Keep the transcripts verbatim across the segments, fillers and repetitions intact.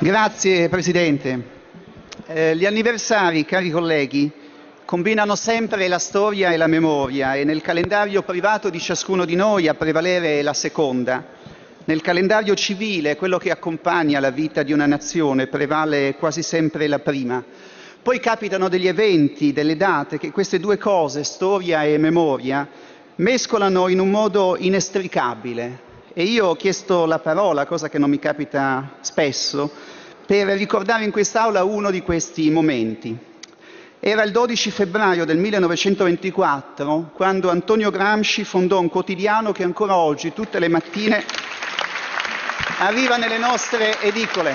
Grazie Presidente. Eh, gli anniversari, cari colleghi, combinano sempre la storia e la memoria e nel calendario privato di ciascuno di noi a prevalere è la seconda. Nel calendario civile, quello che accompagna la vita di una nazione, prevale quasi sempre la prima. Poi capitano degli eventi, delle date, che queste due cose, storia e memoria, mescolano in un modo inestricabile. E io ho chiesto la parola, cosa che non mi capita spesso, per ricordare in quest'Aula uno di questi momenti. Era il dodici febbraio del millenovecentoventiquattro, quando Antonio Gramsci fondò un quotidiano che ancora oggi, tutte le mattine, arriva nelle nostre edicole.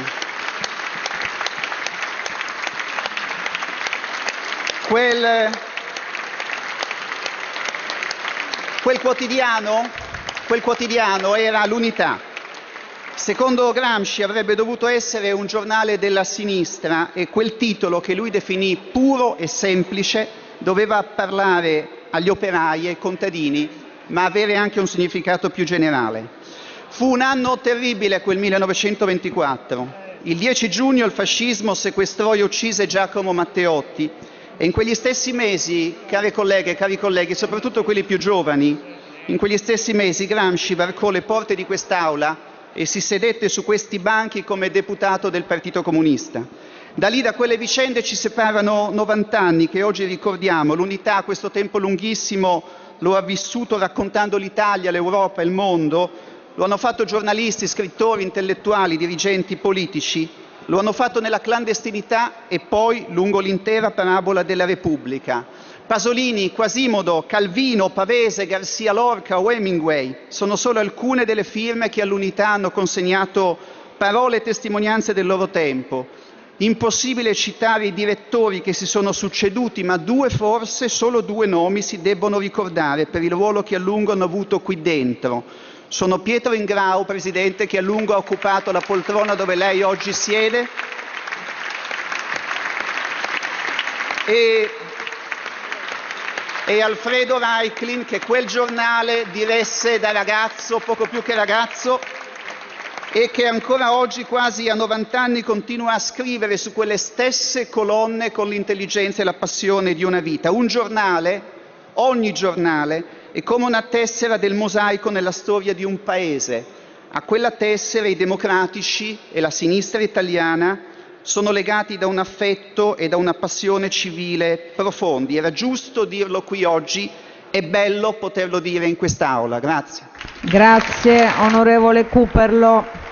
Quel, quel, quotidiano, quel quotidiano era l'Unità. Secondo Gramsci avrebbe dovuto essere un giornale della sinistra e quel titolo che lui definì puro e semplice doveva parlare agli operai e ai contadini, ma avere anche un significato più generale. Fu un anno terribile quel millenovecentoventiquattro. Il dieci giugno il fascismo sequestrò e uccise Giacomo Matteotti e in quegli stessi mesi, care colleghe e cari colleghi, soprattutto quelli più giovani, in quegli stessi mesi Gramsci varcò le porte di quest'Aula e si sedette su questi banchi come deputato del Partito Comunista. Da lì, da quelle vicende, ci separano novanta anni che oggi ricordiamo. L'Unità, questo tempo lunghissimo, lo ha vissuto raccontando l'Italia, l'Europa, il mondo. Lo hanno fatto giornalisti, scrittori, intellettuali, dirigenti politici. Lo hanno fatto nella clandestinità e poi lungo l'intera parabola della Repubblica. Pasolini, Quasimodo, Calvino, Pavese, Garcia Lorca o Hemingway sono solo alcune delle firme che all'Unità hanno consegnato parole e testimonianze del loro tempo. Impossibile citare i direttori che si sono succeduti, ma due forse, solo due nomi si debbono ricordare per il ruolo che a lungo hanno avuto qui dentro. Sono Pietro Ingrao, Presidente, che a lungo ha occupato la poltrona dove lei oggi siede, e e Alfredo Reiklin, che quel giornale diresse da ragazzo, poco più che ragazzo, e che ancora oggi, quasi a novanta anni, continua a scrivere su quelle stesse colonne con l'intelligenza e la passione di una vita. Un giornale, ogni giornale, è come una tessera del mosaico nella storia di un paese. A quella tessera i democratici e la sinistra italiana sono legati da un affetto e da una passione civile profondi. Era giusto dirlo qui oggi, è bello poterlo dire in quest'Aula. Grazie. Grazie onorevole Cooperlo.